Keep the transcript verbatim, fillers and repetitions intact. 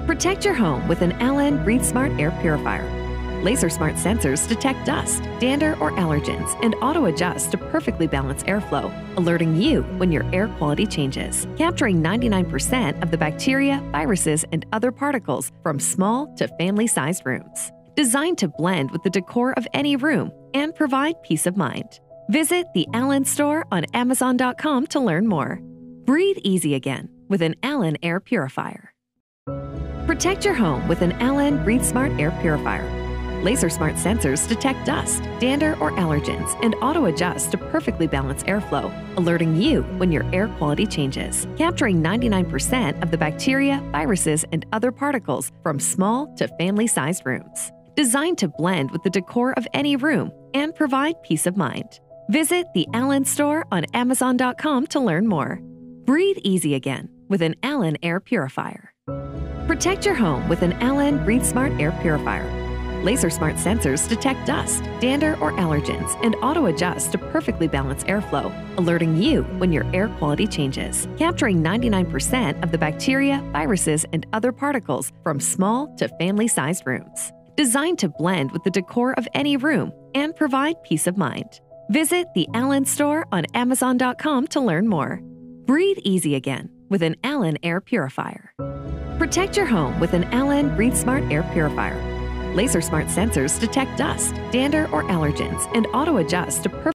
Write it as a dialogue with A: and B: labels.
A: Protect your home with an Allen BreatheSmart Air Purifier. Laser Smart sensors detect dust, dander, or allergens and auto-adjust to perfectly balance airflow, alerting you when your air quality changes, capturing ninety-nine percent of the bacteria, viruses, and other particles from small to family-sized rooms. Designed to blend with the decor of any room and provide peace of mind. Visit the Allen store on Amazon dot com to learn more. Breathe easy again with an Allen Air Purifier. Protect your home with an Allen BreatheSmart Air Purifier. Laser Smart sensors detect dust, dander, or allergens and auto-adjust to perfectly balance airflow, alerting you when your air quality changes, capturing ninety-nine percent of the bacteria, viruses, and other particles from small to family-sized rooms. Designed to blend with the decor of any room and provide peace of mind. Visit the Allen store on Amazon dot com to learn more. Breathe easy again with an Allen Air Purifier. Protect your home with an Allen BreatheSmart Air Purifier. Laser Smart sensors detect dust, dander, or allergens and auto-adjust to perfectly balance airflow, alerting you when your air quality changes, capturing ninety-nine percent of the bacteria, viruses, and other particles from small to family-sized rooms. Designed to blend with the decor of any room and provide peace of mind. Visit the Allen store on Amazon dot com to learn more. Breathe easy again with an Allen Air Purifier. Protect your home with an Allen BreatheSmart Air Purifier. Laser Smart sensors detect dust, dander, or allergens and auto-adjust to perfectly